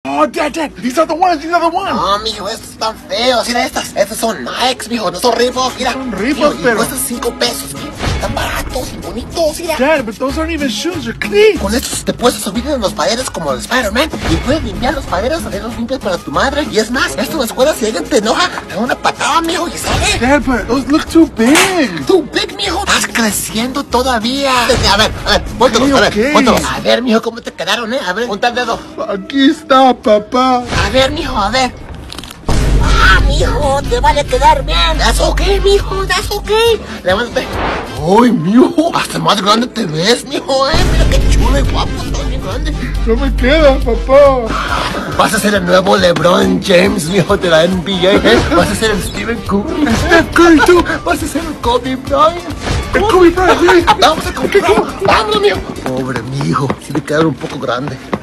Oh, Dad, these are the ones, No, mijo, estos están feos. Mira estas son Nikes, mijo, no son Reebok, mira. Son Reebok, mijo, pero... cuestan 5 pesos, mijo. Están baratos y bonitos, mira. Dad, but those aren't even shoes, they're clean. Con estos te puedes subir en los paderos como el Spider-Man y puedes limpiar los paderos, hacerlos limpios para tu madre. Y es más, esto en la escuela, si alguien te enoja, te da una patada, mijo, y sale. Dad, but those look too big. Too big, mijo. Estás creciendo todavía. A ver, póntelos, Okay, a ver, okay. póntelos. A ver, mijo, ¿cómo te quedaron, A ver, ponte el dedo. Aquí está, papá. A ver, mijo, a ver. Ah, mijo, te vale quedar bien. That's okay, mijo, that's okay. Levántate. Ay, mijo, hasta más grande te ves, mijo, Mira qué chulo y guapo, estás bien grande. No me queda, papá. Vas a ser el nuevo LeBron James, mijo, de la NBA, Vas a ser el Stephen Curry. Steph Curry, tú. Vas a ser el Kobe Bryant. El Kobe Bryant, sí. Vamos a comprar. Vámonos, mijo. Pobre mijo, sí le quedaron un poco grande.